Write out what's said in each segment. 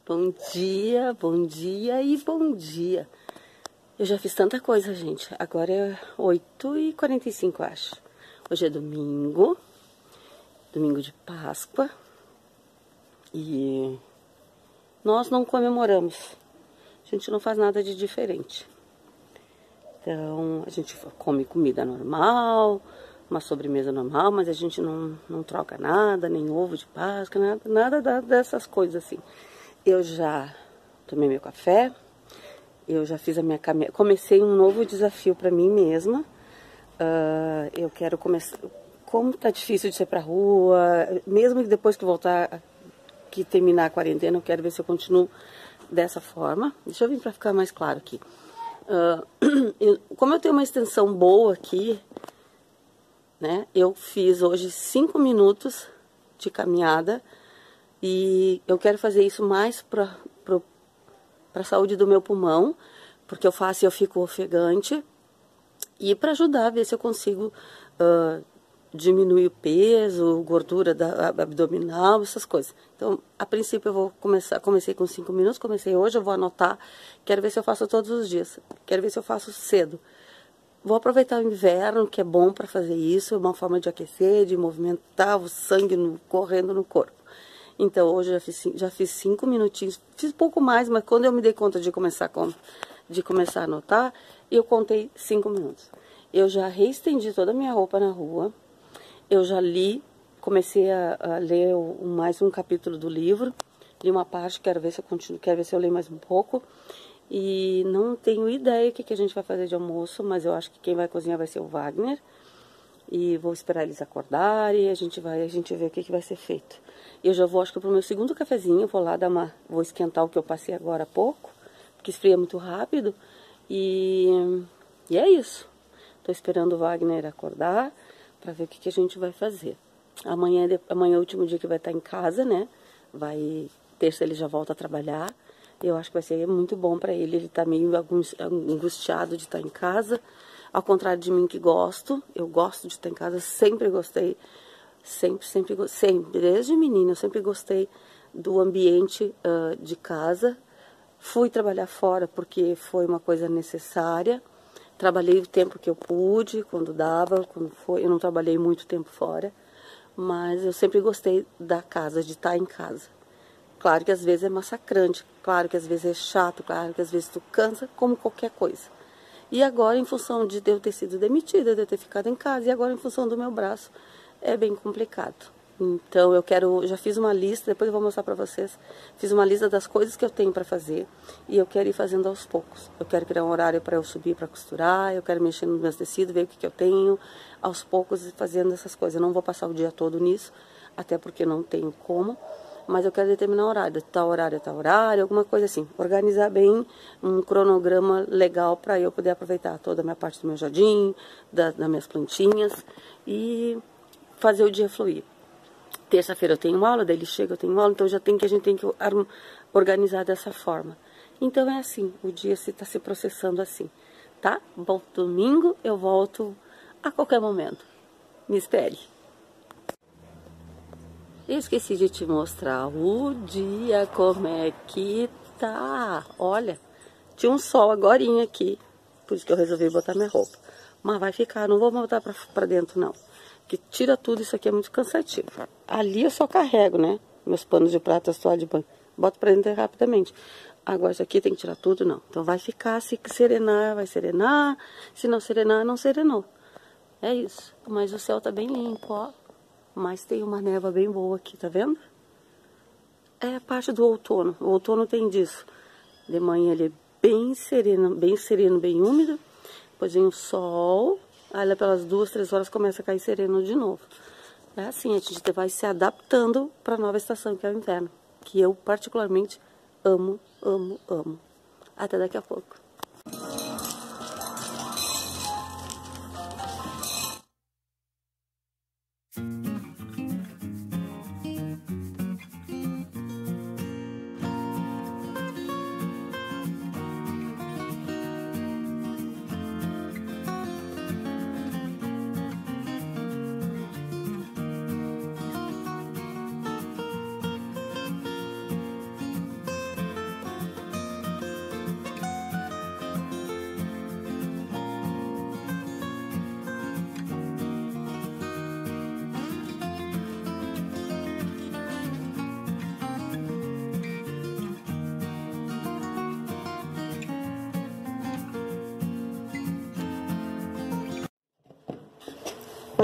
Bom dia e bom dia. Eu já fiz tanta coisa, gente. Agora é 8h45, acho. Hoje é domingo de Páscoa. E nós não comemoramos. A gente não faz nada de diferente. Então, a gente come comida normal, uma sobremesa normal, mas a gente não troca nada, nem ovo de Páscoa, nada dessas coisas assim. Eu já tomei meu café, eu já fiz a minha caminhada, comecei um novo desafio para mim mesma. Eu quero começar, como tá difícil de ser pra rua, mesmo depois que voltar, que terminar a quarentena, eu quero ver se eu continuo dessa forma. Deixa eu vir para ficar mais claro aqui. Como eu tenho uma extensão boa aqui, né, eu fiz hoje 5 minutos de caminhada. E eu quero fazer isso mais para a saúde do meu pulmão, porque eu faço e eu fico ofegante. E para ajudar a ver se eu consigo diminuir o peso, gordura abdominal, essas coisas. Então, a princípio eu vou comecei com 5 minutos, comecei hoje, eu vou anotar. Quero ver se eu faço todos os dias, quero ver se eu faço cedo. Vou aproveitar o inverno, que é bom para fazer isso, é uma forma de aquecer, de movimentar o sangue correndo no corpo. Então, hoje eu já fiz 5 minutinhos, fiz pouco mais, mas quando eu me dei conta de começar a anotar, eu contei 5 minutos. Eu já reestendi toda a minha roupa na rua, eu já comecei a ler mais um capítulo do livro, li uma parte, quero ver se eu continuo, quero ver se eu leio mais um pouco. E não tenho ideia do que a gente vai fazer de almoço, mas eu acho que quem vai cozinhar vai ser o Wagner. E vou esperar eles acordarem e a gente vê o que vai ser feito. Eu já vou, acho que pro meu segundo cafezinho, vou lá vou esquentar o que eu passei agora há pouco, porque esfria muito rápido. E é isso. Tô esperando o Wagner acordar para ver o que a gente vai fazer. Amanhã é o último dia que vai estar em casa, né? Terça ele já volta a trabalhar. Eu acho que vai ser muito bom para ele. Ele tá meio angustiado de estar em casa. Ao contrário de mim que eu gosto de estar em casa, sempre gostei, sempre, desde menina, eu sempre gostei do ambiente de casa. Fui trabalhar fora porque foi uma coisa necessária, trabalhei o tempo que eu pude, quando dava, eu não trabalhei muito tempo fora, mas eu sempre gostei da casa, de estar em casa. Claro que às vezes é massacrante, claro que às vezes é chato, claro que às vezes tu cansa, como qualquer coisa. E agora, em função de eu ter sido demitida, de eu ter ficado em casa, e agora em função do meu braço, é bem complicado. Então, já fiz uma lista, depois eu vou mostrar pra vocês, fiz uma lista das coisas que eu tenho pra fazer, e eu quero ir fazendo aos poucos. Eu quero criar um horário para eu subir para costurar, eu quero mexer nos meus tecidos, ver o que eu tenho, aos poucos fazendo essas coisas. Eu não vou passar o dia todo nisso, até porque não tenho como. Mas eu quero determinar horário, tal horário, alguma coisa assim. Organizar bem um cronograma legal para eu poder aproveitar toda a minha parte do meu jardim, das minhas plantinhas e fazer o dia fluir. Terça-feira eu tenho aula, daí ele chega, eu tenho aula, então a gente tem que organizar dessa forma. Então é assim, o dia está se processando assim, tá? Bom, domingo eu volto a qualquer momento. Me espere. Eu esqueci de te mostrar o dia, como é que tá. Olha, tinha um sol agorinha aqui, por isso que eu resolvi botar minha roupa. Mas vai ficar, não vou botar pra dentro não, porque tira tudo, isso aqui é muito cansativo. Ali eu só carrego, né, meus panos de prato, as toalhas de banho, boto pra dentro rapidamente. Agora isso aqui tem que tirar tudo, não. Então vai ficar, se serenar, vai serenar, se não serenar, não serenou. É isso, mas o céu tá bem limpo, ó. Mas tem uma névoa bem boa aqui, tá vendo? É a parte do outono. O outono tem disso. De manhã ele é bem sereno, bem úmido. Depois vem o sol. Aí lá pelas 2, 3 horas começa a cair sereno de novo. É assim, a gente vai se adaptando para a nova estação, que é o inverno. Que eu particularmente amo, amo, amo. Até daqui a pouco.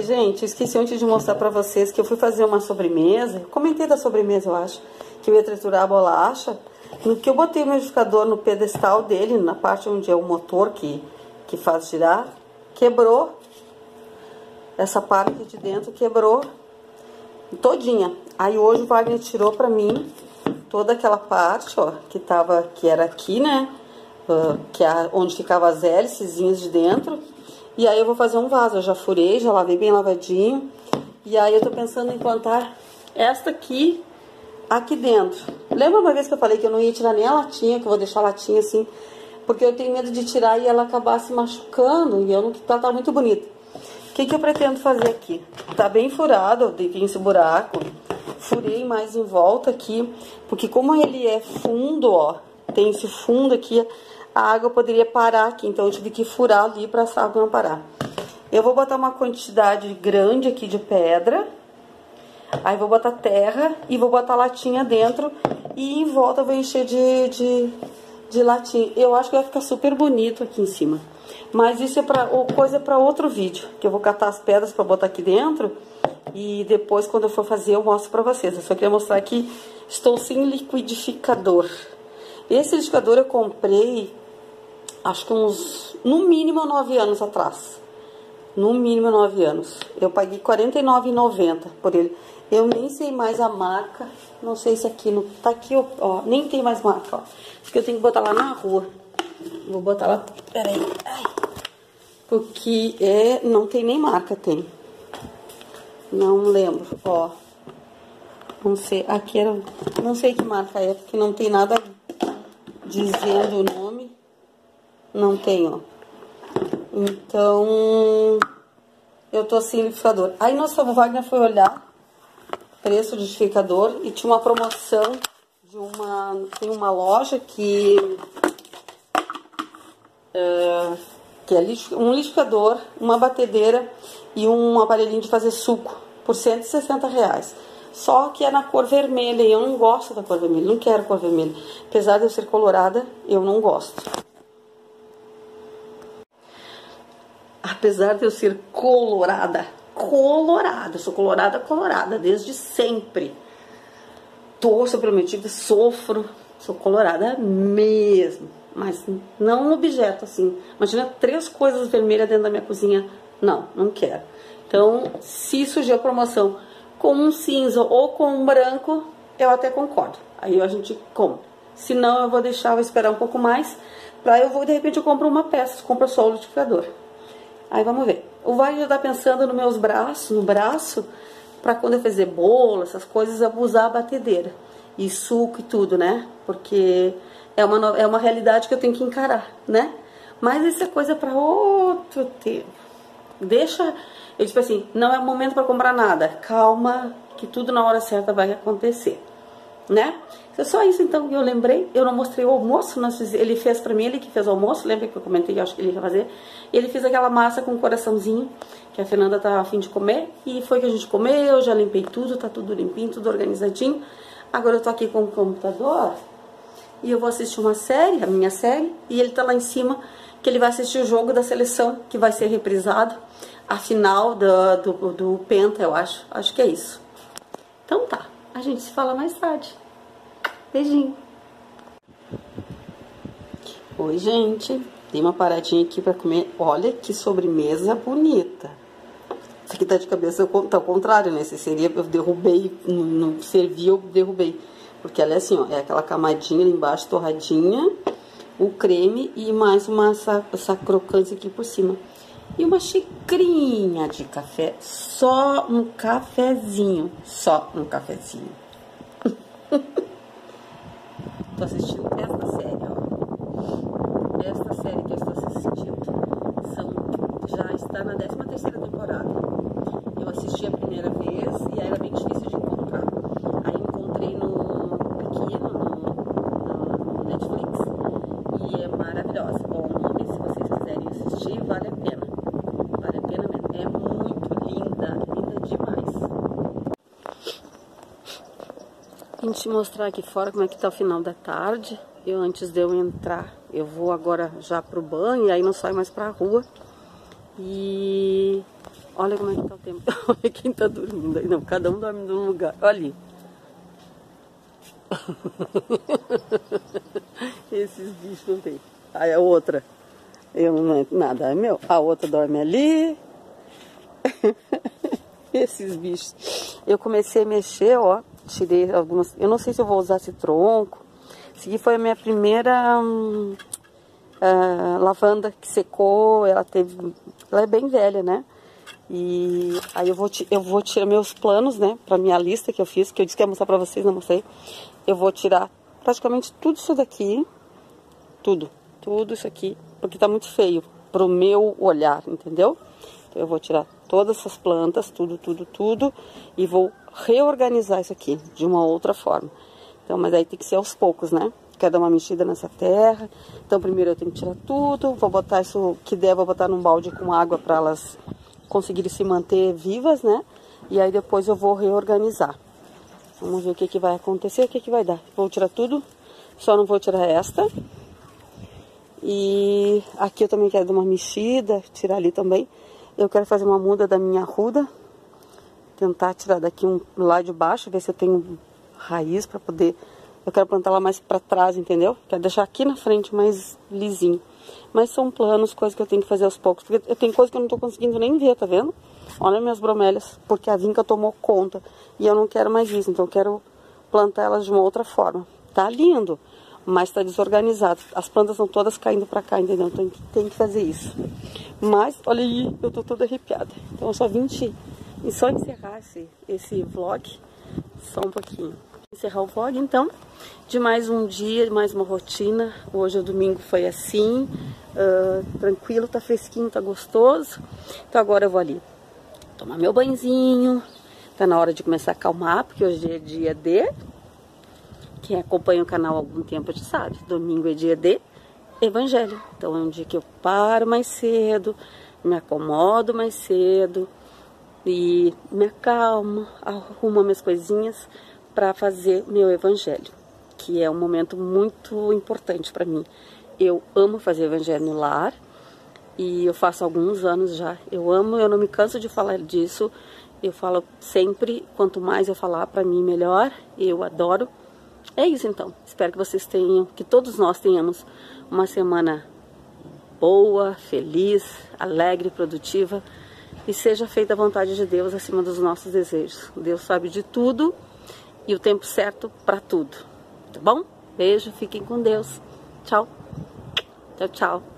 Oi, gente, esqueci antes de mostrar pra vocês que eu fui fazer uma sobremesa. Eu comentei da sobremesa, eu acho, que eu ia triturar a bolacha. No que eu botei o umidificador no pedestal dele, na parte onde é o motor que faz girar, quebrou. Essa parte de dentro quebrou todinha. Aí hoje o Wagner tirou pra mim toda aquela parte, ó, que era aqui, né? Onde ficava as hélicezinhas de dentro. E aí eu vou fazer um vaso. Eu já furei, já lavei bem lavadinho. E aí eu tô pensando em plantar esta aqui dentro. Lembra uma vez que eu falei que eu não ia tirar nem a latinha, que eu vou deixar a latinha assim, porque eu tenho medo de tirar e ela acabar se machucando, e eu não ela tá muito bonita. O que eu pretendo fazer aqui? Tá bem furado, eu dei esse buraco, furei mais em volta aqui, porque como ele é fundo, ó, tem esse fundo aqui, a água poderia parar aqui, então eu tive que furar ali pra essa água não parar. Eu vou botar uma quantidade grande aqui de pedra. Aí vou botar terra e vou botar latinha dentro e em volta eu vou encher de latinha. Eu acho que vai ficar super bonito aqui em cima. Mas isso é coisa para outro vídeo, que eu vou catar as pedras para botar aqui dentro e depois quando eu for fazer eu mostro para vocês. Eu só queria mostrar que estou sem liquidificador. Esse liquidificador eu comprei, acho que no mínimo 9 anos atrás. No mínimo 9 anos. Eu paguei R$ 49,90 por ele. Eu nem sei mais a marca. Não sei se aqui no... Tá aqui, ó. Nem tem mais marca, ó. Porque eu tenho que botar lá na rua. Vou botar lá... Peraí. Ai. Porque não tem nem marca, tem. Não lembro, ó. Não sei. Aqui era... Não sei que marca é, porque não tem nada dizendo o nome. Não tem, ó. Então, eu tô sem liquidificador. Aí nosso Wagner foi olhar preço do liquidificador e tinha uma promoção de tem uma loja que é um liquidificador, uma batedeira e um aparelhinho de fazer suco por R$ 160. Só que é na cor vermelha e eu não gosto da cor vermelha, não quero cor vermelha. Apesar de eu ser colorada, eu não gosto. Apesar de eu ser colorada, eu sou colorada desde sempre. Torço pelo meu tipo, sofro, sou colorada mesmo. Mas não um objeto assim. Imagina 3 coisas vermelhas dentro da minha cozinha. Não quero. Então, se surgir a promoção com um cinza ou com um branco, eu até concordo. Aí a gente compra. Se não, eu vou esperar um pouco mais. De repente eu compro uma peça, compro só o liquidificador. Aí vamos ver. O Wagner já tá pensando no braço, pra quando eu fazer bolo, essas coisas, eu vou usar a batedeira. E suco e tudo, né? Porque é uma realidade que eu tenho que encarar, né? Mas isso é coisa pra outro tempo. Eu tipo assim, não é momento pra comprar nada. Calma, que tudo na hora certa vai acontecer, né? É só isso então que eu lembrei. Eu não mostrei o almoço, ele fez pra mim, ele que fez o almoço. Lembra que eu comentei, eu acho que ele ia fazer. Ele fez aquela massa com um coraçãozinho que a Fernanda tá a fim de comer. E foi que a gente comeu, já limpei tudo, tá tudo limpinho, tudo organizadinho. Agora eu tô aqui com o computador e eu vou assistir uma série, a minha série. E ele tá lá em cima, que ele vai assistir o jogo da seleção, que vai ser reprisado. A final do Penta, eu acho. Acho que é isso. Então tá, a gente se fala mais tarde. Beijinho. Oi, gente. Dei uma paradinha aqui pra comer. Olha que sobremesa bonita. Isso aqui tá de cabeça, tá ao contrário, né? Se seria, eu derrubei, não servi, eu derrubei. Porque ela é assim, ó, é aquela camadinha ali embaixo, torradinha, o creme e mais essa crocância aqui por cima. E uma xicrinha de café, só um cafezinho, Tô assistindo esta série, ó. Esta série que eu estou assistindo já está na 13ª temporada. Eu assisti a primeira vez e era bem difícil de encontrar. Aí encontrei aqui no Netflix e é maravilhosa. Bom nome, se vocês quiserem assistir, vale a pena. Vale a pena mesmo. É muito linda, linda demais. Vim te mostrar aqui fora como é que tá o final da tarde. Antes de eu entrar, eu vou agora já pro banho e aí não saio mais pra rua. E Olha como é que tá o tempo. Olha quem tá dormindo aí. Não, cada um dorme num lugar. Olha ali. Esses bichos não tem. Aí a outra. Eu não, nada é meu. A outra dorme ali. Esses bichos. Eu comecei a mexer, ó. Tirei algumas. Eu não sei se eu vou usar esse tronco. Esse aqui foi a minha primeira lavanda que secou. Ela é bem velha, né? E aí eu vou tirar meus planos, né? Pra minha lista que eu fiz, que eu disse que ia mostrar pra vocês, não mostrei. Eu vou tirar praticamente tudo isso daqui. Tudo isso aqui, porque tá muito feio pro meu olhar, entendeu? Então eu vou tirar todas essas plantas, tudo, e vou reorganizar isso aqui de uma outra forma. Então, mas aí tem que ser aos poucos, né? Quero dar uma mexida nessa terra. Então primeiro eu tenho que tirar tudo, vou botar isso que der, vou botar num balde com água para elas conseguirem se manter vivas, né? E aí depois eu vou reorganizar. Vamos ver o que que vai acontecer, o que que vai dar. Vou tirar tudo, só não vou tirar esta. E aqui eu também quero dar uma mexida, tirar ali também. Eu quero fazer uma muda da minha arruda. Tentar tirar daqui lá de baixo, ver se eu tenho raiz para poder... Eu quero plantar lá mais para trás, entendeu? Quero deixar aqui na frente mais lisinho. Mas são planos, coisas que eu tenho que fazer aos poucos. Porque eu tenho coisas que eu não tô conseguindo nem ver, tá vendo? Olha minhas bromélias, porque a vinca tomou conta. E eu não quero mais isso, então eu quero plantar elas de uma outra forma. Tá lindo, mas tá desorganizado. As plantas estão todas caindo pra cá, entendeu? Então tem que fazer isso. Mas, olha aí, eu tô toda arrepiada. Então eu só vim só encerrar esse vlog, só um pouquinho. Encerrar o vlog, então, de mais um dia, mais uma rotina. Hoje o domingo foi assim, tranquilo, tá fresquinho, tá gostoso. Então agora eu vou ali tomar meu banhozinho. Tá na hora de começar a acalmar, porque hoje é dia de... Quem acompanha o canal há algum tempo já sabe, domingo é dia de evangelho. Então é um dia que eu paro mais cedo, me acomodo mais cedo e me acalmo, arrumo minhas coisinhas para fazer meu evangelho, que é um momento muito importante para mim. Eu amo fazer evangelho no lar e eu faço há alguns anos já. Eu amo, eu não me canso de falar disso. Eu falo sempre, quanto mais eu falar para mim, melhor. Eu adoro. É isso então. Espero que vocês tenham, que todos nós tenhamos uma semana boa, feliz, alegre, produtiva e seja feita a vontade de Deus acima dos nossos desejos. Deus sabe de tudo e o tempo certo para tudo. Tá bom? Beijo, fiquem com Deus. Tchau. Tchau, tchau.